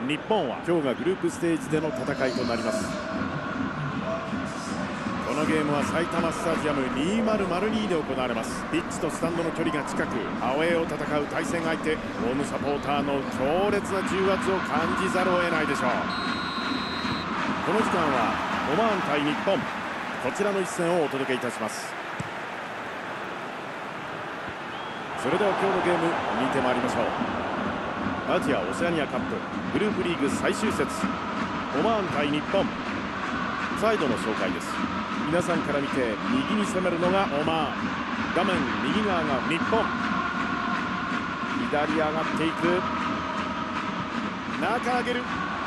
日本は今日がグループステージでの戦いとなります。このゲームは埼玉スタジアム2002で行われます。ピッチとスタンドの距離が近く、アウェーを戦う対戦相手、ホームサポーターの強烈な重圧を感じざるを得ないでしょう。この時間はオマーン対日本、こちらの一戦をお届けいたします。それでは今日のゲーム見てまいりましょう。アジア・オセアニアカップグループリーグ最終節、オマーン対日本。サイドの紹介です。皆さんから見て右に攻めるのがオマーン、画面右側が日本。左上がっていく、中上げる、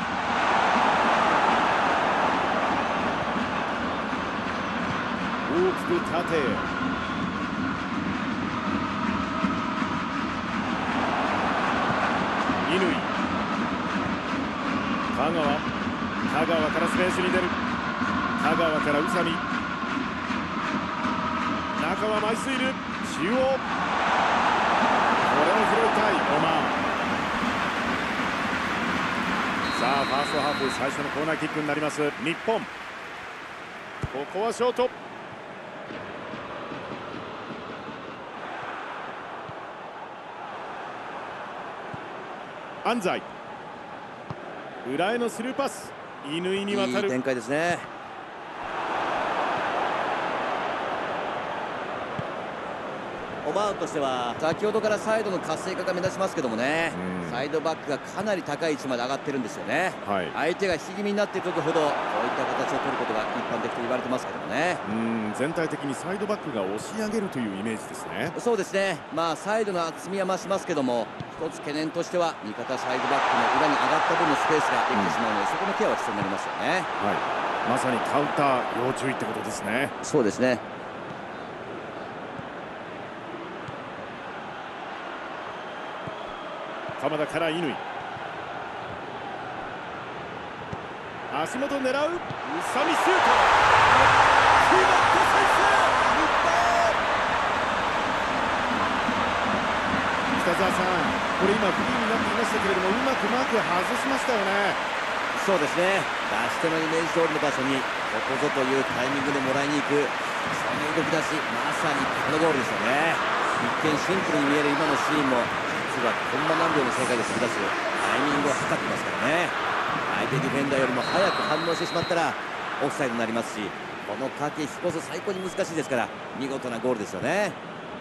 大きく縦へ、乾、香川からスペースに出る、香川から宇佐美、中は枚数いる、中央、これを拾いたいオマーン。さあファーストハーフ最初のコーナーキックになります日本。ここはショート、安西、裏へのスルーパス、乾に渡る。 いい展開ですね。オマーンとしては先ほどからサイドの活性化が目立ちますけどもね、サイドバックがかなり高い位置まで上がってるんですよね、はい、相手が引き気味になっている時ほどこういった形を取ることが一般的と言われてますけどもね。 全体的にサイドバックが押し上げるというイメージですね。 そうですね。まあサイドの厚みは増しますけども、一つ懸念としては味方サイドバックの裏に上がった分のスペースができてしまうので、そこのケアは必要になりますよね。 はい、まさにカウンター要注意ってことですね。 そうですね。 鎌田から乾、足元狙う、宇佐美シュート、決まって先制、日本。北澤さん、これ今フリーになっていましたけれども、うまくマーク外しましたよね。 そうですね。出し手のイメージ通りの場所にここぞというタイミングでもらいに行く、その動き出し、まさにこのゴールですよね。一見シンプルに見える今のシーンも、実はコンマ何秒の正解で飛び出すタイミングを測ってますからね。相手ディフェンダーよりも早く反応してしまったらオフサイドになりますし、この駆け引きこそ最高に難しいですから、見事なゴールですよね。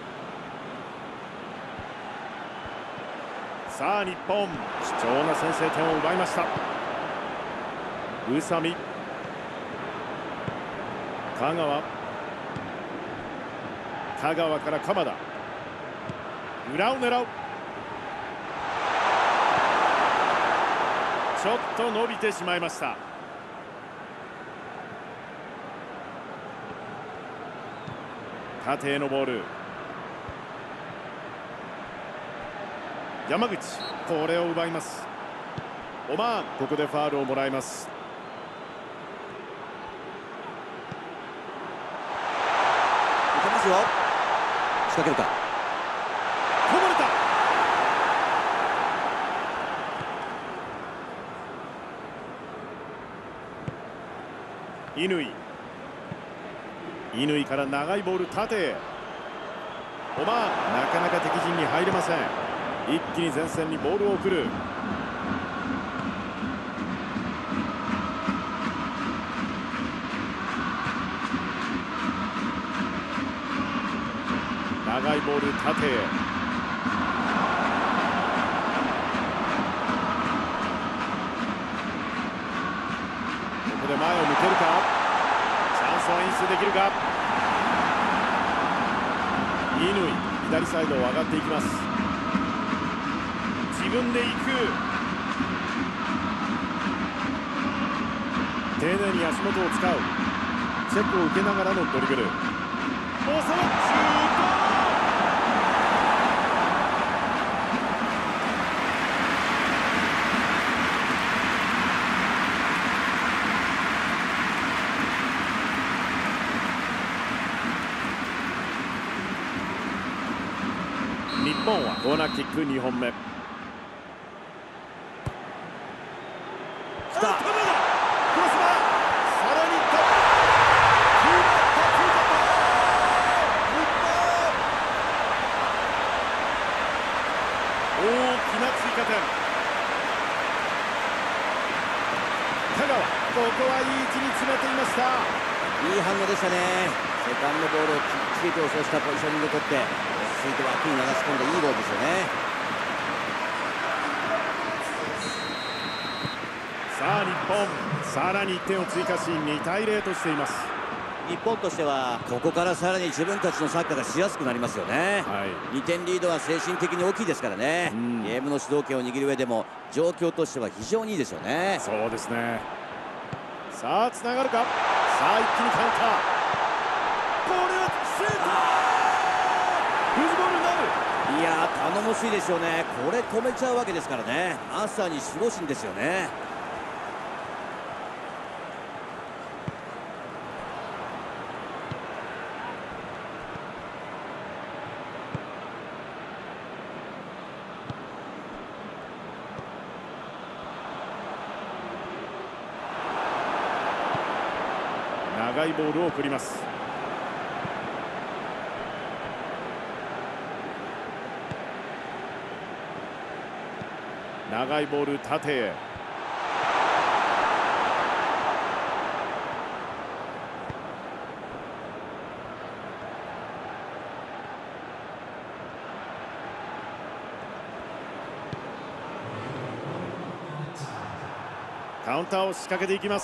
さあ日本、貴重な先制点を奪いました。宇佐美、香川から鎌田、裏を狙う、ちょっと伸びてしまいました。縦へのボール、山口、これを奪います。オマーン、ここでファウルをもらいます。 いけますよ。仕掛けるか、 こぼれた。乾から長いボール縦へ、オマーン、なかなか敵陣に入れません。一気に前線にボールを送る。長いボール縦へ、ここで前を向けるか、チャンスを演出できるか。乾、左サイドを上がっていきます。自分で行く、丁寧に足元を使う、チェックを受けながらのドリブル、もうそのシュート。日本はコーナーキック2本目。 はいい位置に詰めていました。 いい反応でしたね。セカンドボールをきっちりとそうしたポジショニングを取って落ち着いて枠に流し込んでいいボールですよね。 さあ日本、さらに1点を追加し2対0としています。 日本としてはここからさらに自分たちのサッカーがしやすくなりますよね。2点リードは精神的に大きいですからね。ゲームの主導権を握る上でも状況としては非常にいいですよね。 そうですね。さあつながるか。さあ一気にカウンター。これはシュート。フルボールになる。 いやー頼もしいですよね。これ止めちゃうわけですからね。まさに守護神ですよね。 長いボールを送ります。長いボール縦へ。カウンターを仕掛けていきます。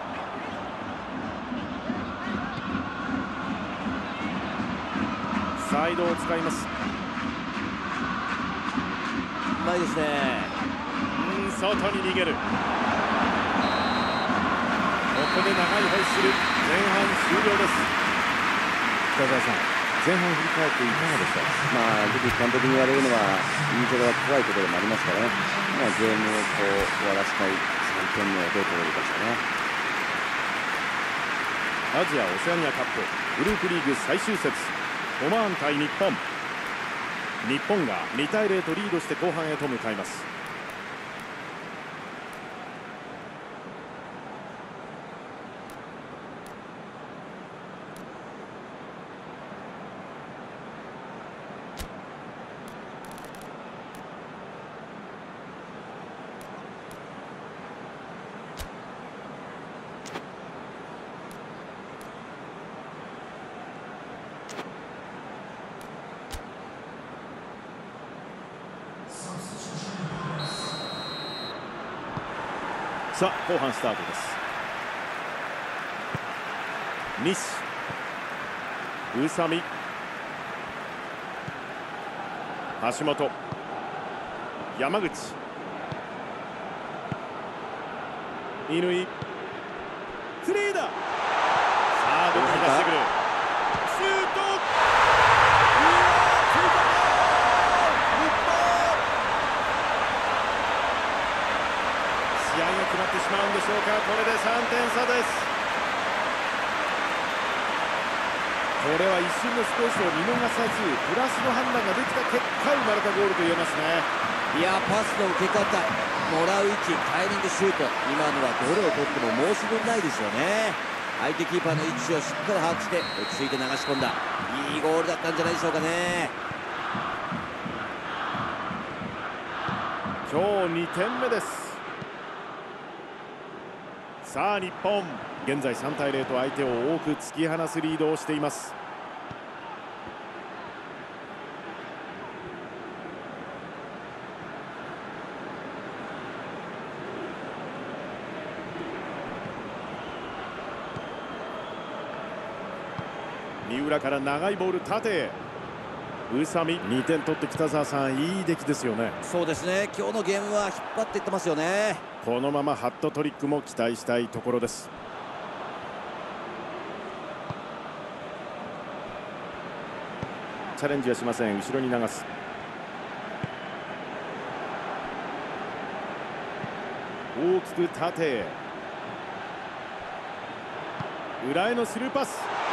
サイドを使います。 うまいですね。 外に逃げる。ここで長いホイッスル。前半終了です。 北澤さん、前半振り返っていかがでしたか。 よく監督に言われるのはインテルは怖いところでもありますからね。ゲームを終わらせたい3点目をどう取れるかですよね。 アジア・オセアニアカップグループリーグ最終節、オマーン対日本。日本が2対0とリードして後半へと向かいます。さあ後半スタートです。西、宇佐美、橋本、山口、乾、スリーだ。さあどこに出してくる。シュート。試合が決まってしまうんでしょうか。これで3点差です。これは一瞬のスペースを見逃さずプラスの判断ができた結果生まれたゴールと言えますね。 いやパスの受け方、もらう位置、タイミング、シュート、今のはどれを取っても申し分ないですよね。相手キーパーの位置をしっかり把握して落ち着いて流し込んだいいゴールだったんじゃないでしょうかね。 今日2点目です。さあ日本、現在3対0と相手を多く突き放すリードをしています。三浦から長いボール縦へ。宇佐美、2点取って北澤さん、いい出来ですよね。 そうですね、今日のゲームは引っ張っていってますよね。 このままハットトリックも期待したいところです。チャレンジはしません。後ろに流す。大きく縦へ。裏へのスルーパス。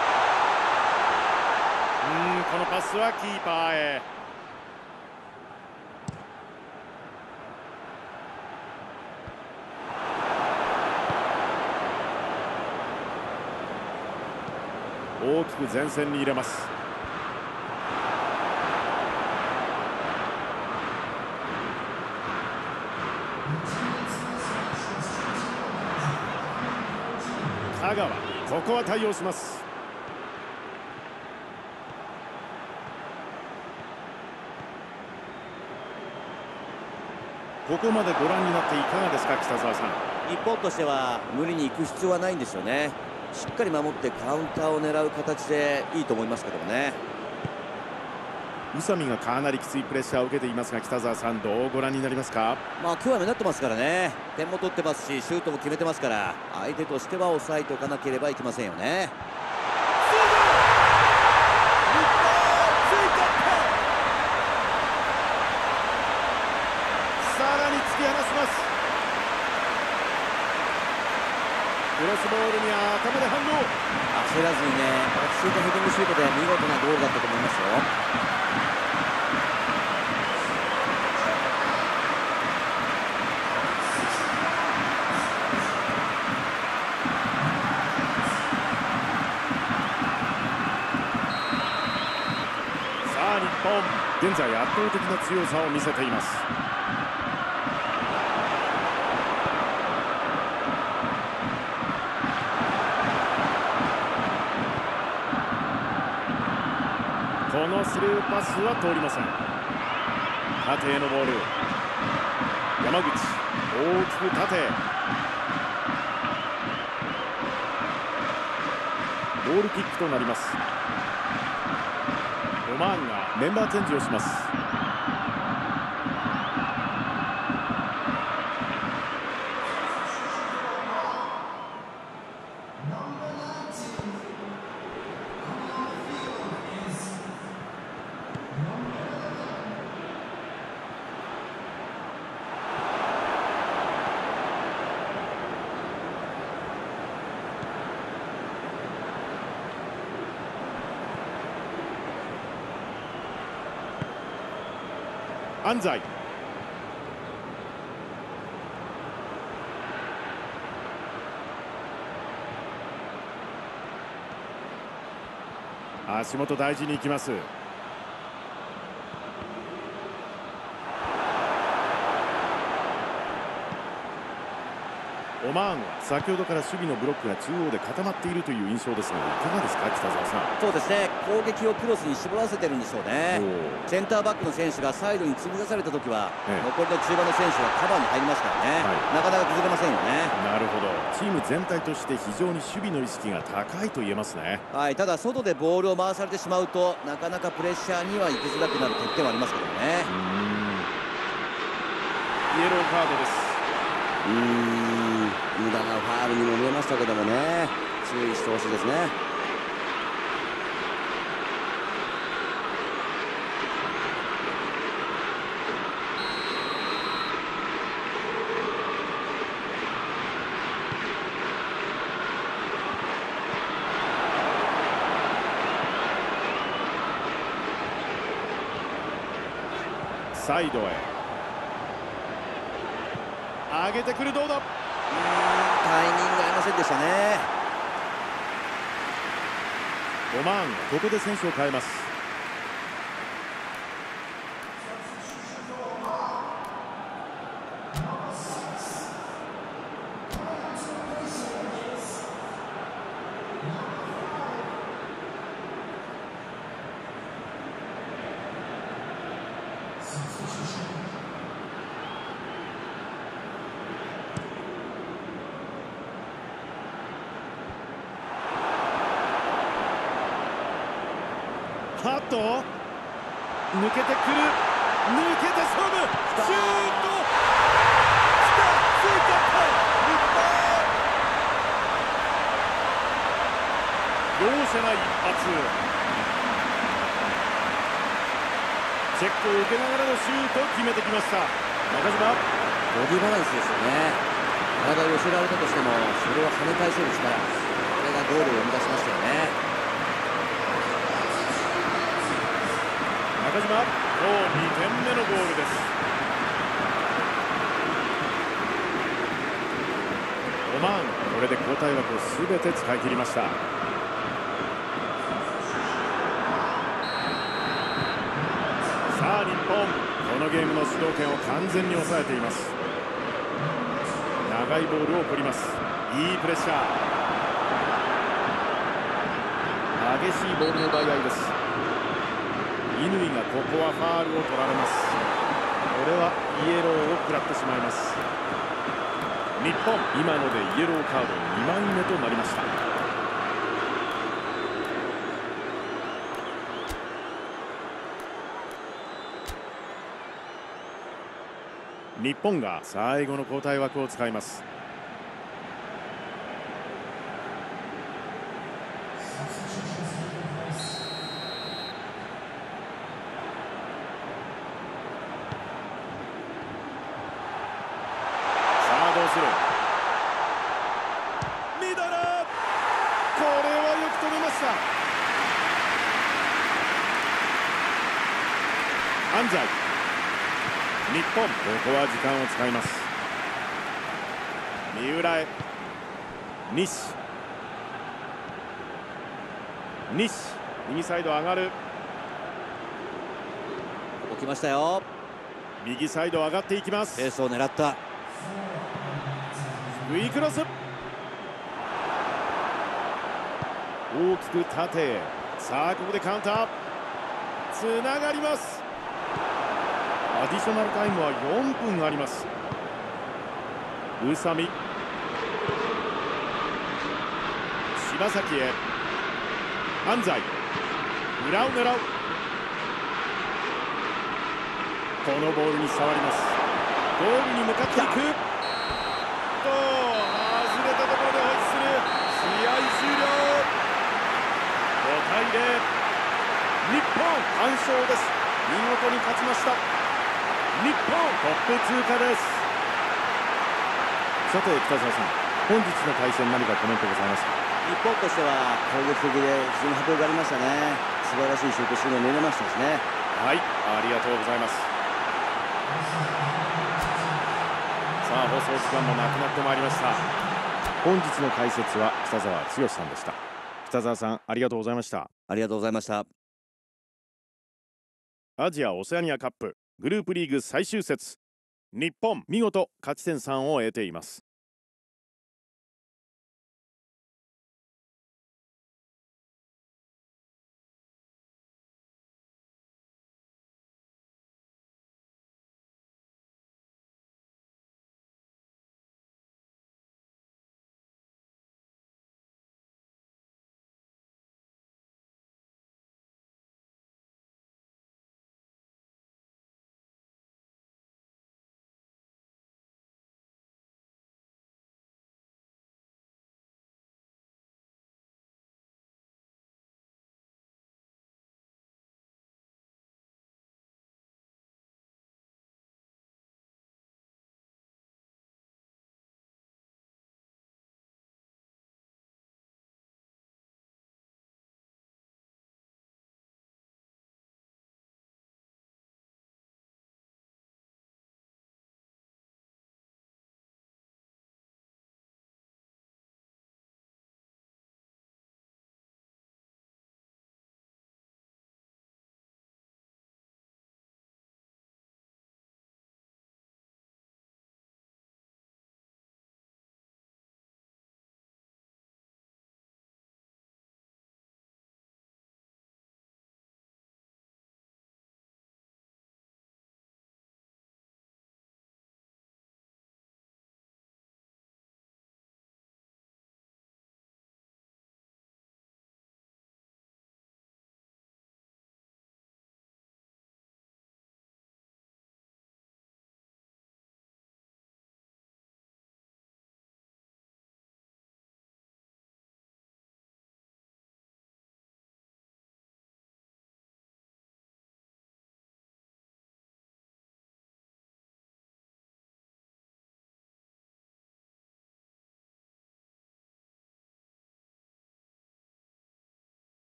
このパスはキーパーへ。大きく前線に入れます。 香川、ここは対応します。ここまでご覧になっていかがですか、北澤さん。 日本としては無理に行く必要はないんですよね。しっかり守ってカウンターを狙う形でいいと思いますけどもね。 宇佐美がかなりきついプレッシャーを受けていますが、北澤さんどうご覧になりますか。 今日は目立ってますからね。点も取ってますしシュートも決めてますから、相手としては抑えておかなければいけませんよね。 さらに突き放します。クロスボールに頭で反応。 焦らずにね、落ち着いたヘディングシュートで見事なゴールだったと思いますよ。 さあ日本、現在圧倒的な強さを見せています。このスルーパスは通りません。縦へのボール、山口、大きく縦へ。ボールキックとなります。オマーンがメンバーチェンジをします。安西、足元大事に行きます。オマーンは先ほどから守備のブロックが中央で固まっているという印象ですが、いかがですか、北澤さん。 そうですね、攻撃をクロスに絞らせてるんでしょうね。センターバックの選手がサイドに積み出された時は、残りの中盤の選手がカバーに入りますからね、なかなか崩れませんよね。 なるほど、チーム全体として非常に守備の意識が高いと言えますね。 ただ外でボールを回されてしまうとなかなかプレッシャーには行きづらくなる欠点はありますけどね。 イエローカードです。 無駄なファウルにも見えましたけどもね、注意してほしいですね。 サイドへ上げてくる、どうだ。 タイミング合いませんでしたね。 オマーン、ここで選手を変えます。ハット抜けてくる、抜けて勝負、シュート、きた、ついちゃった日本。容赦ない一発。チェックを受けながらのシュートを決めてきました。中島、 ボディバランスですよね。体を寄せられたとしてもそれを跳ね返せる力、これがゴールを生み出しましたよね。 中島、もう2点目のゴールです。オマーン、これで交代枠をすべて使い切りました。さあ日本、このゲームの主導権を完全に抑えています。長いボールを送ります。いいプレッシャー。 激しいボールの奪い合いです。乾がここはファールを取られます。これはイエローを食らってしまいます。日本、今のでイエローカード2枚目となりました。日本が最後の交代枠を使います。どうする。ミドル、これはよく止めました。安西、日本ここは時間を使います。三浦へ、西、右サイド上がる。 起きましたよ。 右サイド上がっていきます。 ペースを狙った。 ウィークロス、大きく縦へ。さあここでカウンターつながります。アディショナルタイムは4分あります。宇佐美、柴崎へ、安西、裏を狙う。このボールに触ります。ゴールに向かっていく。外れたところでホイッスル。試合終了。5対0、日本完勝です。見事に勝ちました。日本トップ通過です。 さて北澤さん、本日の対戦何かコメントございますか？ 日本としては攻撃的で非常に迫力がありましたね。素晴らしいシュートシーンが見れましたしね。 はい、ありがとうございます。さあ放送時間もなくなってまいりました。 本日の解説は北澤剛さんでした。北澤さん、ありがとうございました。 ありがとうございました。 アジアオセアニアカップグループリーグ最終節、日本見事勝ち点3を得ています。